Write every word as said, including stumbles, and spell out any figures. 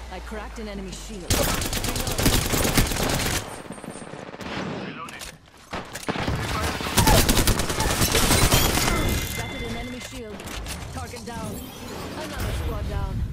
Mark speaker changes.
Speaker 1: I cracked an enemy shield.
Speaker 2: Reloading.
Speaker 1: Shattered an enemy shield. Target down. Another squad down.